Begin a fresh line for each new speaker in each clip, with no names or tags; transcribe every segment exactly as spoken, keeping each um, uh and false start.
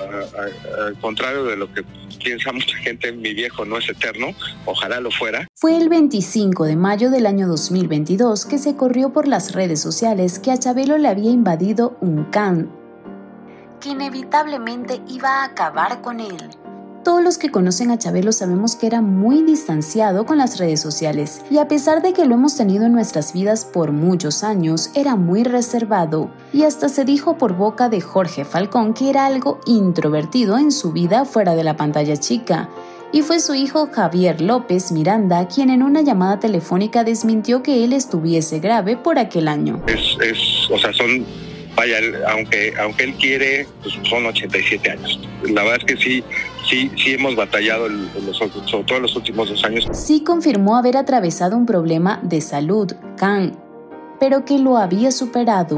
a, a, al contrario de lo que piensa mucha gente, mi viejo no es eterno, ojalá lo fuera.
Fue el veinticinco de mayo del año dos mil veintidós que se corrió por las redes sociales que a Chabelo le había invadido un can que inevitablemente iba a acabar con él. Todos los que conocen a Chabelo sabemos que era muy distanciado con las redes sociales y a pesar de que lo hemos tenido en nuestras vidas por muchos años, era muy reservado y hasta se dijo por boca de Jorge Falcón que era algo introvertido en su vida fuera de la pantalla chica. Y fue su hijo Javier López Miranda quien en una llamada telefónica desmintió que él estuviese grave por aquel año.
Es, es, o sea, son... Vaya, aunque aunque él quiere, pues son ochenta y siete años. La verdad es que sí, sí, sí hemos batallado, el, los, sobre todo en los últimos dos años.
Sí confirmó haber atravesado un problema de salud, can, pero que lo había superado.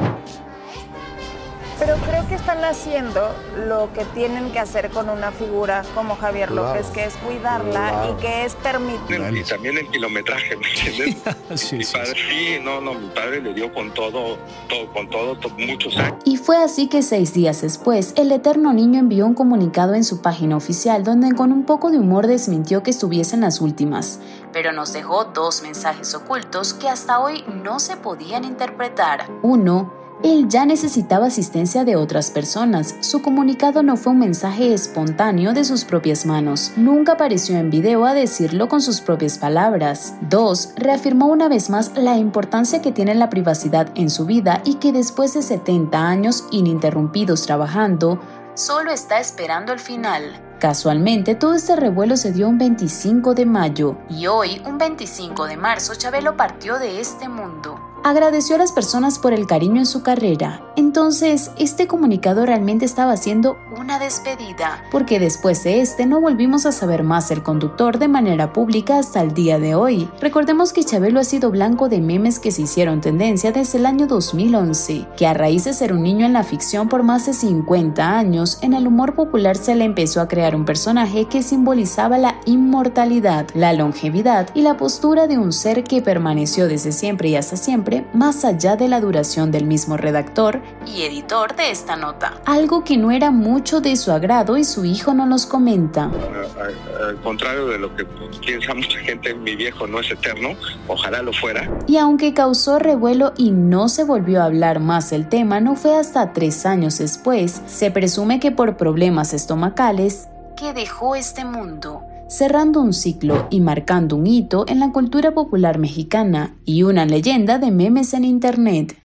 Pero creo que están haciendo lo que tienen que hacer con una figura como Javier claro. López, que es cuidarla claro. y que es permitir.
Y también el kilometraje, ¿me entiendes? sí, mi sí, padre, sí. sí, no, no, mi padre le dio con todo, todo con todo, todo, muchos años.
Y fue así que seis días después, el eterno niño envió un comunicado en su página oficial donde con un poco de humor desmintió que estuviesen las últimas, pero nos dejó dos mensajes ocultos que hasta hoy no se podían interpretar. Uno, él ya necesitaba asistencia de otras personas. Su comunicado no fue un mensaje espontáneo de sus propias manos. Nunca apareció en video a decirlo con sus propias palabras. Dos, reafirmó una vez más la importancia que tiene la privacidad en su vida y que después de setenta años ininterrumpidos trabajando, solo está esperando el final. Casualmente, todo este revuelo se dio un veinticinco de mayo y hoy, un veinticinco de marzo, Chabelo partió de este mundo. Agradeció a las personas por el cariño en su carrera. Entonces, este comunicado realmente estaba haciendo una despedida, porque después de este no volvimos a saber más del conductor de manera pública hasta el día de hoy. Recordemos que Chabelo ha sido blanco de memes que se hicieron tendencia desde el año dos mil once, que a raíz de ser un niño en la ficción por más de cincuenta años, en el humor popular se le empezó a crear un personaje que simbolizaba la inmortalidad, la longevidad y la postura de un ser que permaneció desde siempre y hasta siempre más allá de la duración del mismo redactor y editor de esta nota. Algo que no era mucho de su agrado y su hijo no nos comenta.
Al contrario de lo que piensa mucha gente, mi viejo no es eterno, ojalá lo fuera.
Y aunque causó revuelo y no se volvió a hablar más del tema, no fue hasta tres años después, se presume que por problemas estomacales, que dejó este mundo, cerrando un ciclo y marcando un hito en la cultura popular mexicana y una leyenda de memes en internet.